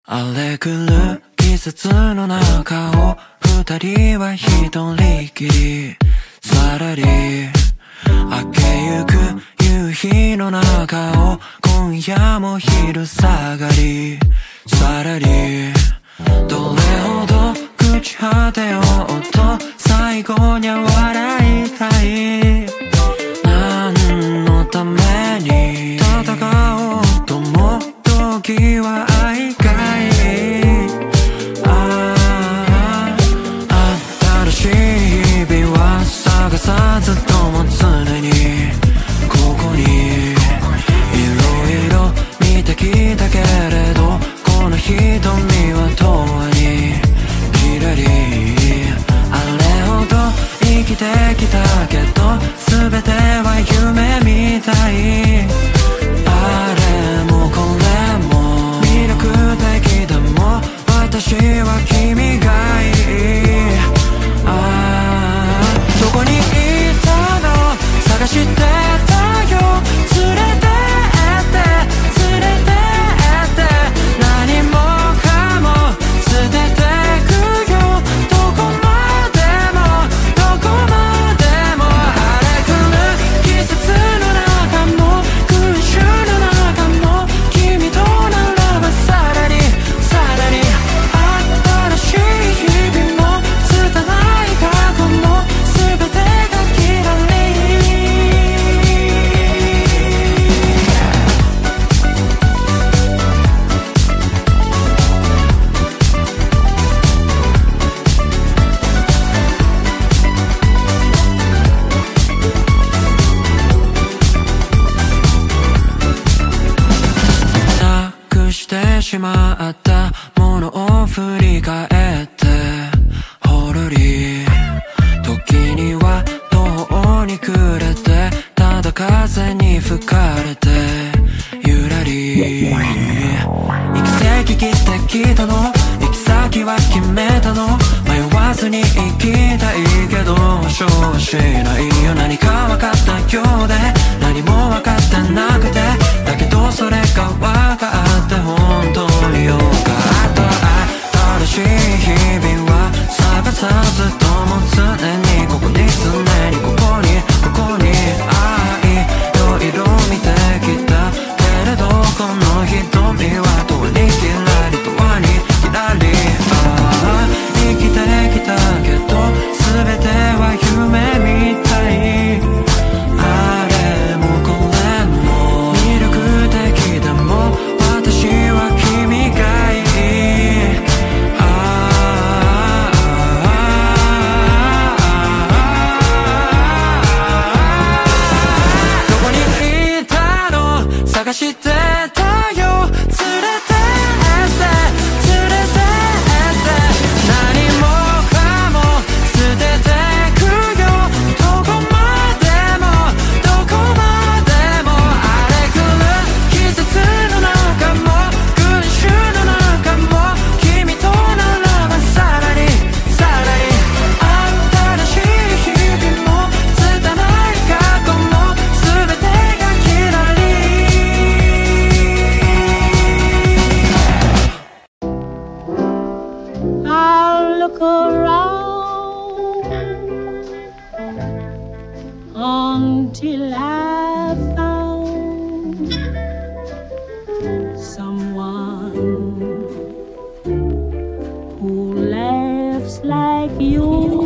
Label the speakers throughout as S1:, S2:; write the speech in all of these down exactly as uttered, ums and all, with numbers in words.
S1: 荒れ狂う季節の中を二人は一人きりさらり明けゆく夕日の中を今夜も昼下がりさらりどれほど朽ち果てようと最後には笑いたい何のために戦おうとも時は愛かいああ新しい日々は探さずとも常にここにいろいろ見てきたけれどこの瞳は永遠にキラリあれほど生きてきたけど全ては夢みたいあれもこれも魅力的だもん私は君がいいああどこにいたの探してたよ連れてって連れてって何もかも捨ててくよどこまでもどこまでも荒れ狂う季節の中も空襲の中も君とならばさらにさらに新しい日々も拙い過去も全てがキラリ託してしまったものを振り返ってほろり時には途方に暮れてただ風に吹かれてゆらり行き先切ってきたの行き先は決めたの迷わずに行きたいけど保証はしないよ何か分かったようで何も分かってなくてだけどそれが分かって本当によかった新しい日々は探さずとも常にここに常にここにここに愛いろいろ見てきたけれどこの瞳は永遠にキラリ永遠にキラリああ生きてきたけど全ては夢みたいあれもこれも魅力的でも私は君がいいああどこにいたの探してたよ連れてって連れてって何もかも捨ててくよどこまでもどこまでも荒れ狂う季節の中も群衆の中も君とならばさらにさらに新しい日々も拙い過去も全てがキラリ
S2: I'll look around until I found someone who laughs like you.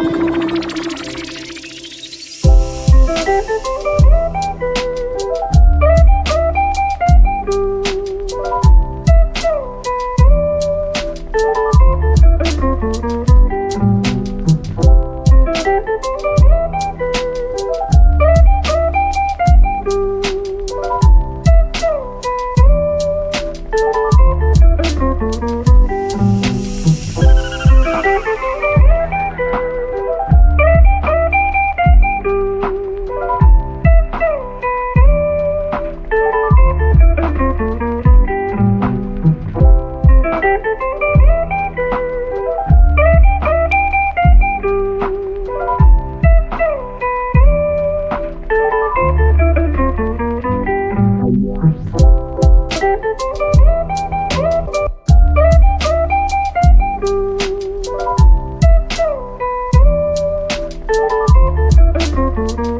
S1: 「